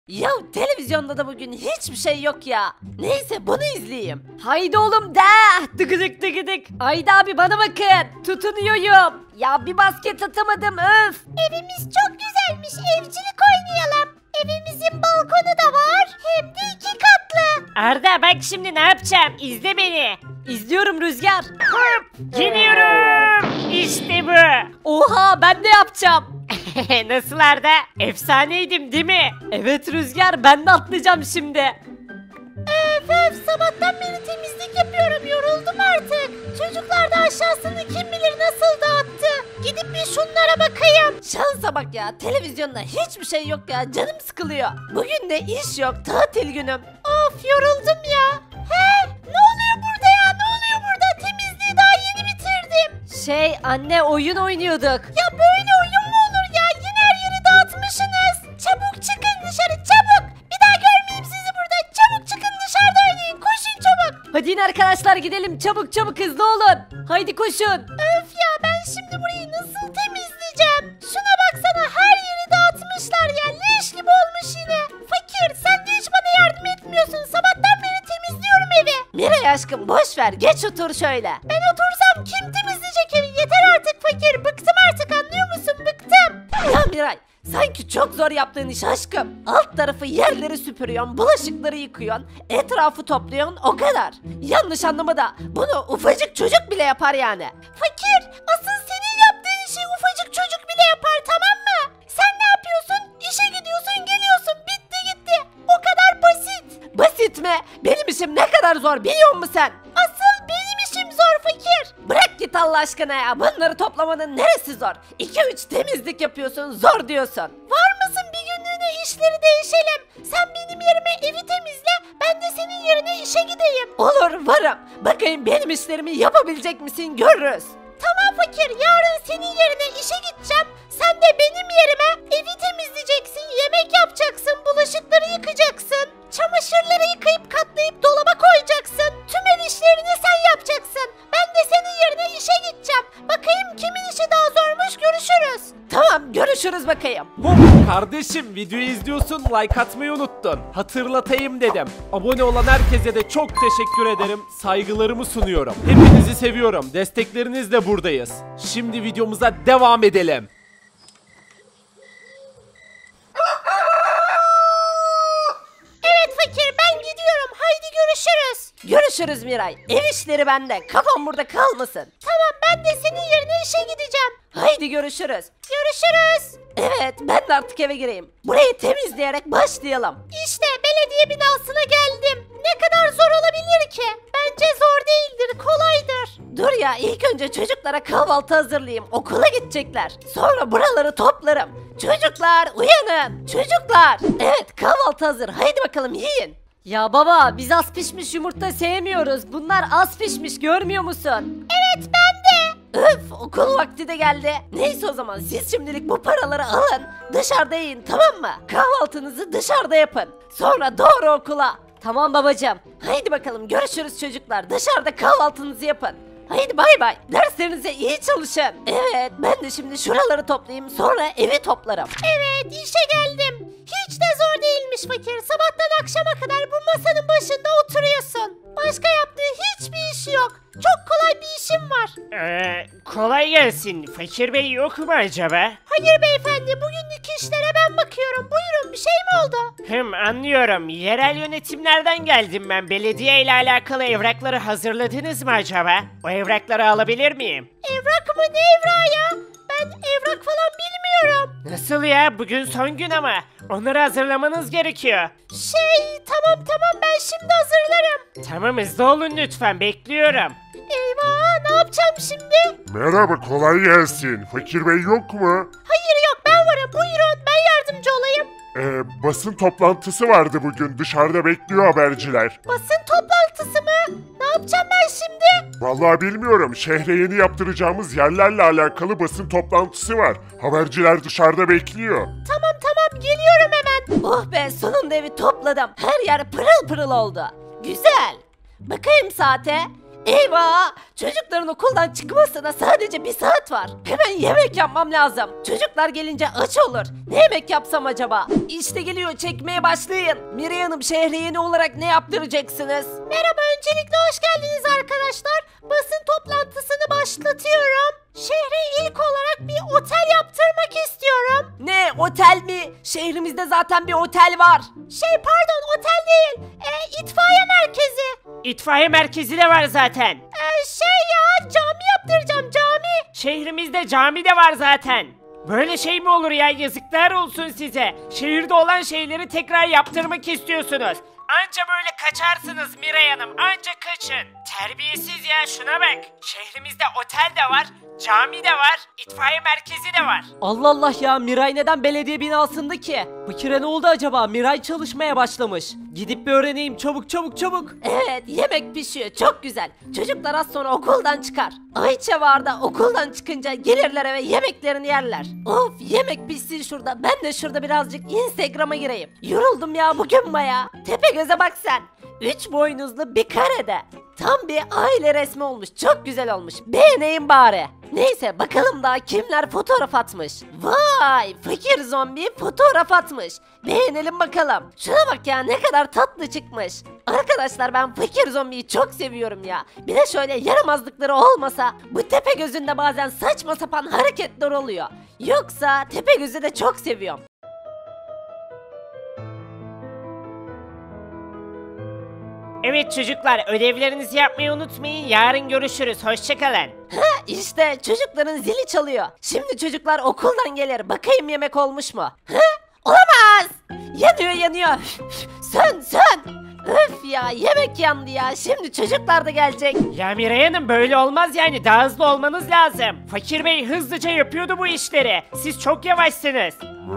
Ya televizyonda da bugün hiçbir şey yok ya. Neyse bunu izleyeyim. Haydi oğlum de. Dıgıdık dıgıdık. Haydi abi bana bakın. Tutunuyorum. Ya bir basket atamadım öf. Evimiz çok güzelmiş. Evcilik oynayalım. Evimizin balkonu da var. Hem de 2 katlı. Arda bak şimdi ne yapacağım? İzle beni. İzliyorum Rüzgar. Geliyorum. İşte bu. Oha ben de yapacağım. Nasıl Arda? Efsaneydim değil mi? Evet Rüzgar ben de atlayacağım şimdi. Öf sabahtan beri temizlik yapıyorum. Yoruldum artık. Çocuklar da aşağısını kim bilir nasıl dağıttı. Gidip bir şunlara bakayım. Şansa bak ya televizyonda hiçbir şey yok ya canım sıkılıyor. Bugün de iş yok tatil günüm. Of yoruldum ya. He ne oluyor burada ya? Ne oluyor burada? Temizliği daha yeni bitirdim. Şey anne oyun oynuyorduk. Ya böyle oyun mu olur ya? Yine her yeri dağıtmışsınız. Çabuk çıkın dışarı çabuk. Bir daha görmeyeyim sizi burada. Çabuk çıkın dışarıda oynayın. Koşun çabuk. Hadi in arkadaşlar gidelim çabuk çabuk hızlı olun. Haydi koşun. Öf ya ben şimdi burayı nasıl temizleyeceğim? Şuna baksana her yeri dağıtmışlar ya. Leş gibi olmuş yine. Fakir sen de hiç bana yardım etmiyorsun. Sabahtan beri temizliyorum evi. Miray aşkım boş ver geç otur şöyle. Ben otursam kim temizleyecek evi? Yeter artık fakir. Bıktım artık anlıyor musun? Bıktım. Ya Miray sanki çok zor yaptığın iş aşkım. Alt tarafı yerleri süpürüyorsun, bulaşıkları yıkıyorsun, etrafı topluyorsun o kadar. Yanlış anlama da bunu ufacık çocuk bile yapar yani. Fakir asıl senin yaptığın işi ufacık çocuk bile yapar tamam mı? Sen ne yapıyorsun? İşe gidiyorsun geliyorsun bitti gitti. O kadar basit. Basit mi? Benim işim ne kadar zor biliyor musun sen? Asıl benim işim zor fakir. Bırak git Allah aşkına ya bunları toplamanın neresi zor? 2-3 temizlik yapıyorsun zor diyorsun. Var mısın bir günlüğüne işleri değişelim. Sen benim yerime evi temizle ben de senin yerine işe gideyim. Olur varım. Bakayım benim işlerimi yapabilecek misin görürüz. Tamam fakir yarın senin yerine işe gideceğim. Sen de benim yerime evi temizleyeceksin, yemek yapacaksın, bulaşıkları yıkacaksın. Çamaşırları yıkayıp katlayıp dolaba koyacaksın. Tüm ev işlerini sen yapacaksın. Ben de senin yerine işe gideceğim. Bakayım kimin işi daha zormuş görüşürüz. Tamam görüşürüz bakayım. Kardeşim videoyu izliyorsun like atmayı unuttun. Hatırlatayım dedim. Abone olan herkese de çok teşekkür ederim. Saygılarımı sunuyorum. Hepinizi seviyorum. Desteklerinizle buradayız. Şimdi videomuza devam edelim. Evet fakir ben gidiyorum. Haydi görüşürüz. Görüşürüz Miray. Ev işleri bende. Kafam burada kalmasın. Tamam ben de senin yerine işe gideceğim. Haydi görüşürüz. Görüşürüz. Evet ben de artık eve gireyim. Burayı temizleyerek başlayalım. İşte belediye binasına geldim. Ne kadar zor olabilir ki? Bence zor değildir, kolaydır. Dur ya ilk önce çocuklara kahvaltı hazırlayayım. Okula gidecekler. Sonra buraları toplarım. Çocuklar uyanın. Çocuklar. Evet kahvaltı hazır. Haydi bakalım yiyin. Ya baba biz az pişmiş yumurta sevmiyoruz. Bunlar az pişmiş görmüyor musun? Evet ben de. Öf okul vakti de geldi. Neyse o zaman siz şimdilik bu paraları alın. Dışarıda yiyin tamam mı? Kahvaltınızı dışarıda yapın. Sonra doğru okula. Tamam babacığım. Haydi bakalım görüşürüz çocuklar. Dışarıda kahvaltınızı yapın. Haydi bay bay. Derslerinize iyi çalışın. Evet ben de şimdi şuraları toplayayım sonra evi toplarım. Evet işe geldim. Hiç de zor değilmiş fakir. Sabahtan akşama kadar bu masanın başında oturuyorsun. Başka yaptığı hiçbir iş yok. Çok kolay bir işim var. Kolay gelsin. Fakir Bey yok mu acaba? Hayır beyefendi bugünlük işlere ben bakıyorum. Buyurun bir şey mi oldu? Anlıyorum. Yerel yönetimlerden geldim ben. Belediye ile alakalı evrakları hazırladınız mı acaba? O evrakları alabilir miyim? Evrak mı ne evrağı ya? Ben evrak falan bilmiyorum. Nasıl ya? Bugün son gün ama. Onları hazırlamanız gerekiyor. Tamam ben şimdi hazırlarım. Tamam hızlı olun lütfen. Bekliyorum. Eyvah ne yapacağım şimdi? Merhaba, kolay gelsin. Fakir Bey yok mu? Hayır yok ben varım buyurun ben yardımcı olayım. Basın toplantısı vardı bugün. Dışarıda bekliyor haberciler. Basın toplantısı mı? Ne yapacağım ben şimdi? Vallahi bilmiyorum. Şehre yeni yaptıracağımız yerlerle alakalı basın toplantısı var. Haberciler dışarıda bekliyor. Tamam geliyorum hemen. Oh be sonunda evi topladım. Her yer pırıl pırıl oldu. Güzel. Bakayım saate. Eyvah! Çocukların okuldan çıkmasına sadece bir saat var. Hemen yemek yapmam lazım. Çocuklar gelince aç olur. Ne yemek yapsam acaba? İşte geliyor, çekmeye başlayın. Miray Hanım, Şehriyeni olarak ne yaptıracaksınız? Merhaba, öncelikle hoş geldiniz arkadaşlar. Basın toplantısını başlatıyorum. Şehre ilk olarak bir otel yaptırmak istiyorum. Ne, otel mi? Şehrimizde zaten bir otel var. Pardon, otel değil. İtfaiye merkezi. İtfaiye merkezi de var zaten. Cami yaptıracağım, cami. Şehrimizde cami de var zaten. Böyle şey mi olur ya, yazıklar olsun size. Şehirde olan şeyleri tekrar yaptırmak istiyorsunuz. Anca böyle kaçarsınız Miray Hanım, anca kaçın. Terbiyesiz ya, şuna bak. Şehrimizde otel de var, cami de var, itfaiye merkezi de var. Allah Allah ya, Miray neden belediye binasında ki? Fakire ne oldu acaba? Miray çalışmaya başlamış. Gidip bir öğreneyim, çabuk çabuk çabuk. Evet, yemek pişiyor, çok güzel. Çocuklar az sonra okuldan çıkar. Ayça var da okuldan çıkınca gelirler eve, yemeklerini yerler. Of, yemek pişsin şurada, ben de şurada birazcık Instagram'a gireyim. Yoruldum ya bugün baya. Tepegöz'e bak sen. 3 boynuzlu bir karede. Tam bir aile resmi olmuş. Çok güzel olmuş. Beğeneyim bari. Neyse bakalım daha kimler fotoğraf atmış. Vay, fakir zombi fotoğraf atmış. Beğenelim bakalım. Şuna bak ya, ne kadar tatlı çıkmış. Arkadaşlar, ben fakir zombiyi çok seviyorum ya. Bir de şöyle yaramazlıkları olmasa bu Tepegöz'ün de bazen saçma sapan hareketler oluyor. Yoksa Tepegöz'ü de çok seviyorum. Evet çocuklar, ödevlerinizi yapmayı unutmayın. Yarın görüşürüz. Hoşçakalın. İşte çocukların zili çalıyor. Şimdi çocuklar okuldan gelir. Bakayım yemek olmuş mu? Olamaz. Yanıyor yanıyor. Sön sön. Öf ya, yemek yandı ya. Şimdi çocuklar da gelecek. Ya Miray Hanım, böyle olmaz yani. Daha hızlı olmanız lazım. Fakir Bey hızlıca yapıyordu bu işleri. Siz çok yavaşsınız.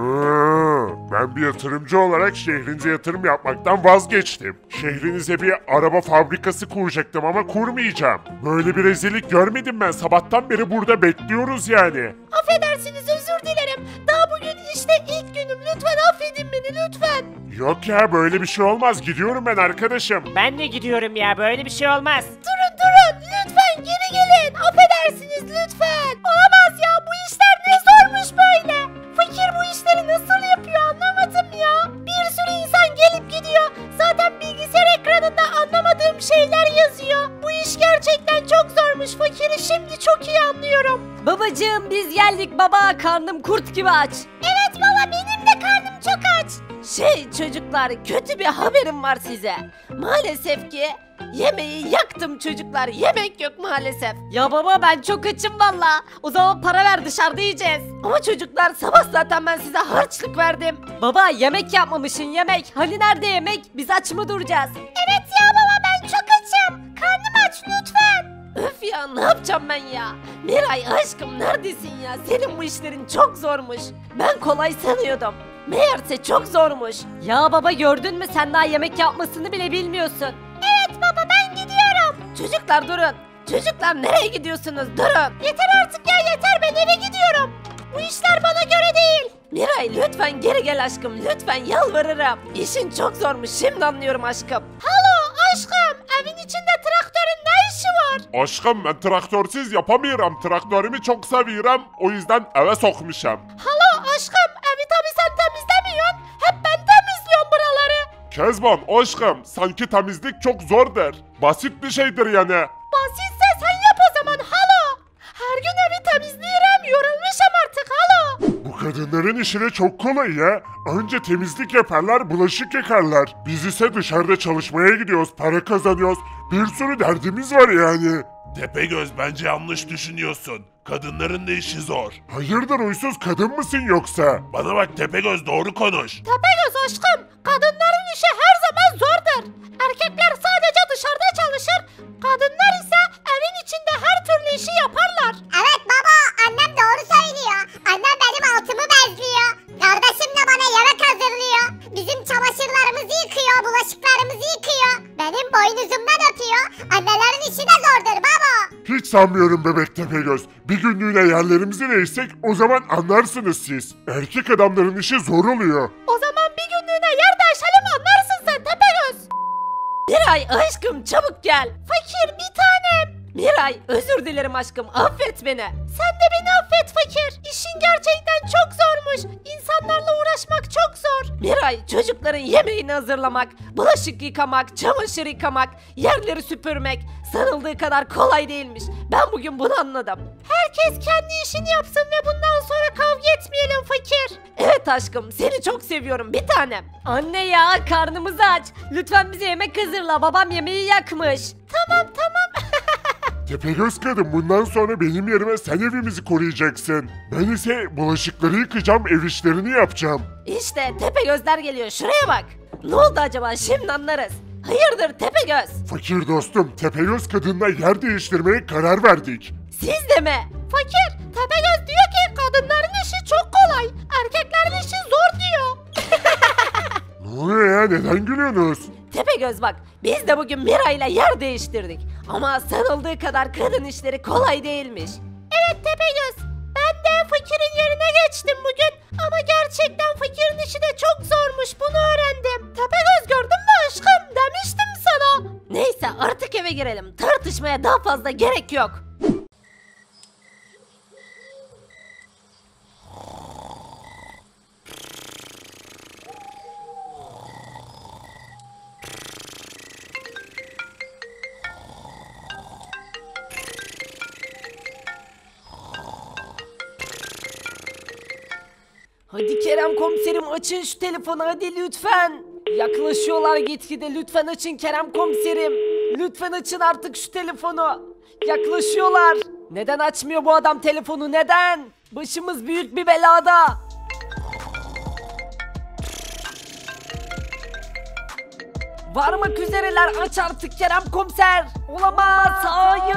Ben bir yatırımcı olarak şehrinize yatırım yapmaktan vazgeçtim. Şehrinize bir araba fabrikası kuracaktım ama kurmayacağım. Böyle bir rezillik görmedim ben. Sabahtan beri burada bekliyoruz yani. Affedersiniz, özür dilerim. Daha bugün işte ilk günüm. Lütfen affedin beni, lütfen. Yok ya, böyle bir şey olmaz. Gidiyorum ben arkadaşım. Ben de gidiyorum ya, böyle bir şey olmaz. Durun, lütfen geri gelin. Affedersiniz, lütfen. Olamaz ya, bu işler ne zormuş böyle. Fakir bu işleri nasıl yapıyor anlamadım ya. Bir sürü insan gelip gidiyor. Zaten bilgisayar ekranında anlamadığım şeyler yazıyor. Bu iş gerçekten çok zormuş. Fakiri şimdi çok iyi anlıyorum. Babacığım, biz geldik baba. Karnım kurt gibi aç. Evet baba, benim de karnım çok aç. Çocuklar, kötü bir haberim var size. Maalesef ki yemeği yaktım çocuklar. Yemek yok maalesef. Ya baba, ben çok açım valla. O zaman para ver, dışarıda yiyeceğiz. Ama çocuklar, sabah zaten ben size harçlık verdim. Baba, yemek yapmamışsın, yemek. Hani nerede yemek? Biz aç mı duracağız? Evet ya baba, ben çok açım. Karnım aç lütfen. Öf ya, ne yapacağım ben ya? Miray aşkım, neredesin ya? Senin bu işlerin çok zormuş. Ben kolay sanıyordum. Meğerse çok zormuş. Ya baba, gördün mü, sen daha yemek yapmasını bile bilmiyorsun. Evet baba, ben gidiyorum. Çocuklar durun. Çocuklar, nereye gidiyorsunuz? Durun. Yeter artık ya, yeter, ben eve gidiyorum. Bu işler bana göre değil. Miray, lütfen geri gel aşkım. Lütfen, yalvarırım. İşin çok zormuş. Şimdi anlıyorum aşkım. Halo aşkım, evin içinde traktörün ne işi var? Aşkım, ben traktörsüz yapamıyorum. Traktörümü çok seviyorum. O yüzden eve sokmuşum. Halo aşkım, evi tabii sen temizlemiyorsun. Hep ben temizliyorum buraları. Kezban aşkım, sanki temizlik çok zordur. Basit bir şeydir yani. Basitse sen yap o zaman halo. Her gün evi temizliyorum, yorulmuşum artık halo. Bu kadınların işi de çok kolay ya. Önce temizlik yaparlar, bulaşık yıkarlar. Biz ise dışarıda çalışmaya gidiyoruz, para kazanıyoruz. Bir sürü derdimiz var yani. Tepegöz, bence yanlış düşünüyorsun. Kadınların da işi zor. Hayırdır, uysuz kadın mısın yoksa? Bana bak Tepegöz, doğru konuş. Tepegöz aşkım, kadınların işi her zaman zordur. Erkekler sadece dışarıda çalışır, kadınlar ise evin içinde her türlü işi yaparlar. Evet baba, annem doğru söylüyor. Annem benim altımı bezliyor. Kardeşim de bana yemek hazırlıyor. Bizim çamaşırlarımızı yıkıyor, bulaşıklarımızı yıkıyor. Benim boynuzumdan öpüyor. Annelerin işi de zordur baba. Hiç sanmıyorum bebek Tepegöz. Bir günlüğüne yerlerimizi değişsek o zaman anlarsınız siz. Erkek adamların işi zor oluyor. O zaman bir günlüğüne yer değişelim, anlarsın sen Tepegöz. Miray aşkım, çabuk gel. Fakir bir tane Miray özür dilerim aşkım, affet beni. Sen de beni affet fakir. İşin gerçekten çok zormuş. İnsanlarla uğraşmak çok zor. Miray, çocukların yemeğini hazırlamak, bulaşık yıkamak, çamaşır yıkamak, yerleri süpürmek sanıldığı kadar kolay değilmiş. Ben bugün bunu anladım. Herkes kendi işini yapsın ve bundan sonra kavga etmeyelim fakir. Evet aşkım, seni çok seviyorum bir tanem. Anne ya, karnımız aç. Lütfen bize yemek hazırla, babam yemeği yakmış. Tamam. Tepegöz kadın, bundan sonra benim yerime sen evimizi koruyacaksın. Ben ise bulaşıkları yıkayacağım, ev işlerini yapacağım. İşte Tepegözler geliyor, şuraya bak. Ne oldu acaba, şimdi anlarız. Hayırdır Tepegöz? Fakir dostum, Tepegöz kadınla yer değiştirmeye karar verdik. Siz de mi? Fakir, Tepegöz diyor ki kadınların işi çok kolay. Erkeklerin işi zor diyor. Ne oluyor ya, neden gülüyorsunuz? Tepegöz bak, biz de bugün Miray'la yer değiştirdik. Ama sanıldığı kadar kadın işleri kolay değilmiş. Evet Tepegöz, ben de fakirin yerine geçtim bugün. Ama gerçekten fakirin işi de çok zormuş, bunu öğrendim. Tepegöz, gördün mü aşkım, demiştim sana. Neyse artık eve girelim. Tartışmaya daha fazla gerek yok. Hadi Kerem komiserim, açın şu telefonu hadi lütfen. Yaklaşıyorlar gitgide, lütfen açın Kerem komiserim. Lütfen açın artık şu telefonu. Yaklaşıyorlar. Neden açmıyor bu adam telefonu, neden? Başımız büyük bir belada. Varmak üzereler, aç artık Kerem komiser. Olamaz, hayır.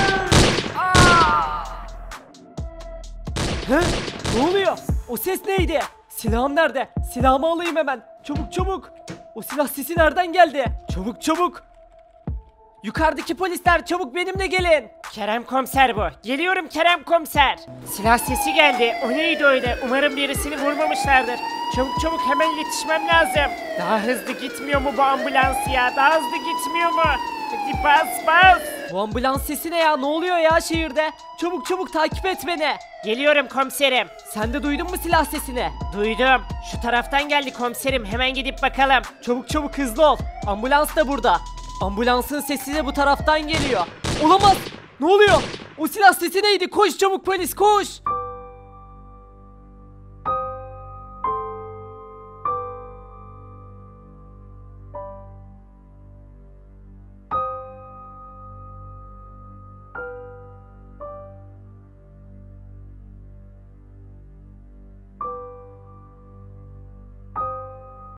Aa! He? Ne oluyor? O ses neydi? Silahım nerede? Silahımı alayım hemen. Çabuk çabuk. O silah sesi nereden geldi? Çabuk çabuk. Yukarıdaki polisler çabuk benimle gelin. Kerem komiser bu. Geliyorum Kerem komiser. Silah sesi geldi. O neydi öyle? Umarım birisini vurmamışlardır. Çabuk çabuk hemen yetişmem lazım. Daha hızlı gitmiyor mu bu ambulans ya? Daha hızlı gitmiyor mu? Hadi bas bas. Bu ambulans sesi ne ya? Ne oluyor ya şehirde? Çabuk çabuk takip et beni. Geliyorum komiserim. Sen de duydun mu silah sesini? Duydum. Şu taraftan geldi komiserim. Hemen gidip bakalım. Çabuk çabuk hızlı ol. Ambulans da burada. Ambulansın sesi de bu taraftan geliyor. Olamaz. Ne oluyor? O silah sesi neydi? Koş çabuk polis koş.